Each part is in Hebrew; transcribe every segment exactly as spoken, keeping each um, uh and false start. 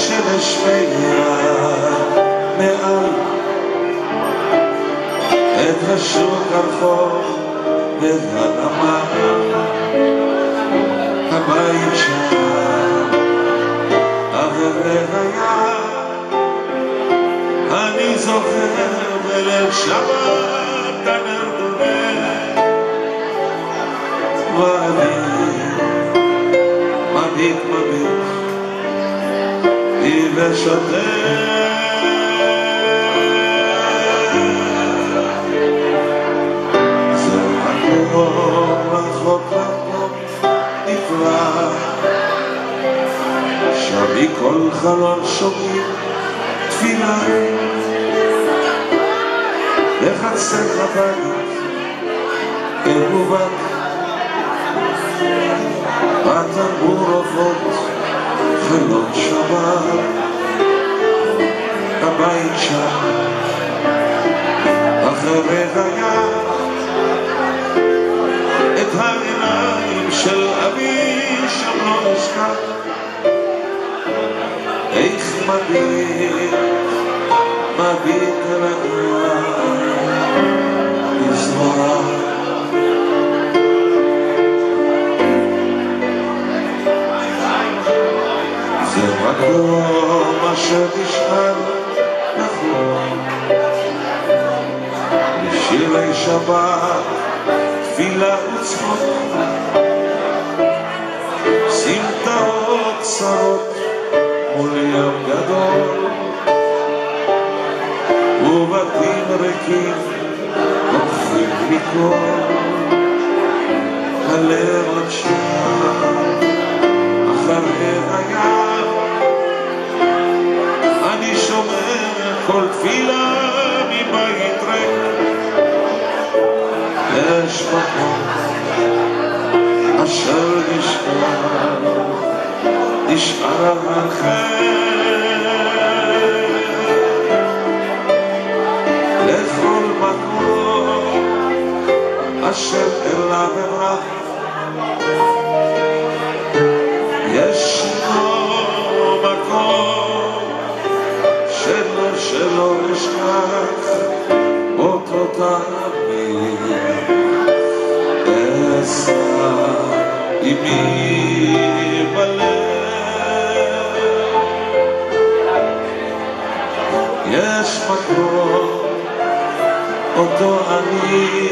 השמש מאירה מעל את השוק הרחוב ואת הנמל, הבית שם ערבי הים, אני זוכר בליל שבת הנר דולק ואני מביט מביט ושוטר. זה מקום רחוק רחוק נפלא, שם מכל חלון שומעים תפילה, בחצר הבית אין מובן, בטנבור עופות חלון שבת, הבית שם אחרי הים, את העיניים של אבי שם לא נשכח, איך מביט מביט אל המזרח. זה מקום אשר נשאר נכון, בשירי שבת, תפילה וצחוק, סמטאות צרות מול ים גדול, ובתים ריקים הולכים מכל, הלב עוד שם אחרי הים, אני שומע כל תפילה מבית ריק, יש מקום אשר נשאר, נשאר אחר, לכל מקום אשר אליו אברח, ישנו מקום שלא שלא אשכח אותו תמיד, אשא עמי בלב. יש מקום אותו אני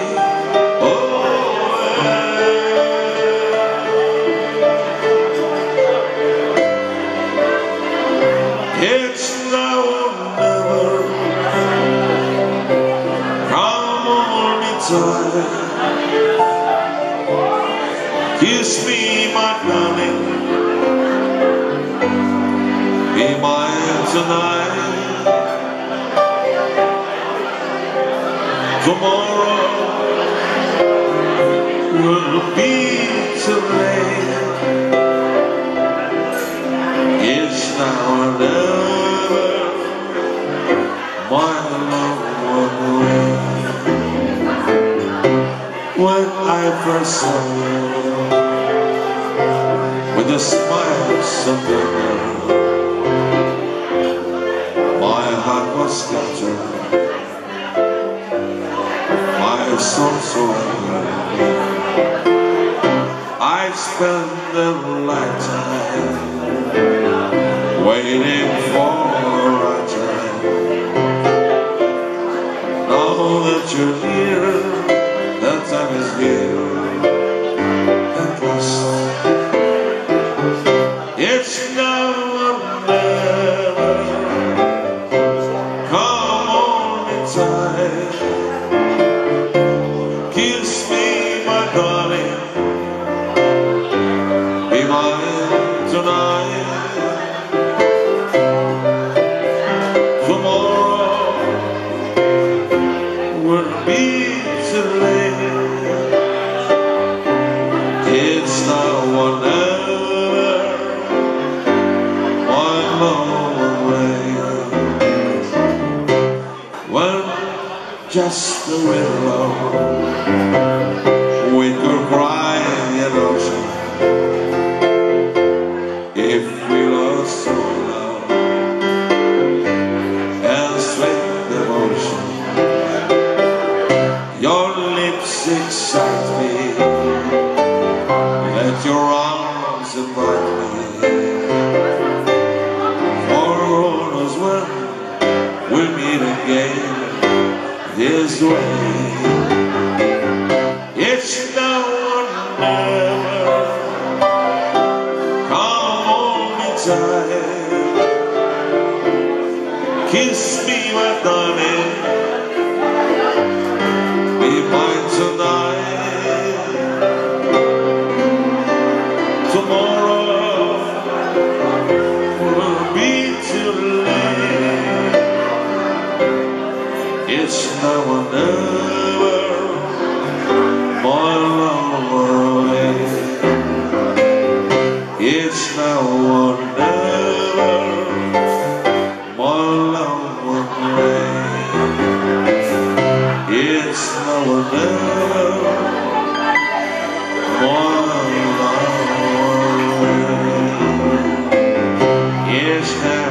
kiss me, my darling, be mine tonight. Tomorrow will be too late. It's now or never, my love will wait. When I first saw you, with a smile so tender, my heart was scattered, my soul so angry. I spent a lifetime waiting for a time. Now that you're here, that time is here at last. It's now or never, come on inside, kiss me, my darling, be mine tonight. Tomorrow will be too late. It's now or never, one more way. Well, just the willow with your crying in ocean. If we lost our love, time. Kiss me, my darling, be mine tonight. Tomorrow will be too late. It's now or never, my love away. It's now or never, my love away. It's now or never, my love away. It's now